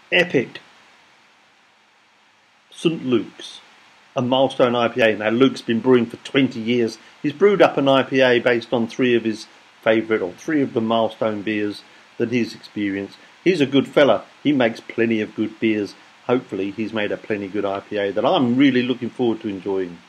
Epic St Luke's, a Milestone IPA. Now Luke's been brewing for 20 years. He's brewed up an IPA based on three of the Milestone beers that he's experienced. He's a good fella. He makes plenty of good beers. Hopefully he's made a plenty good IPA that I'm really looking forward to enjoying.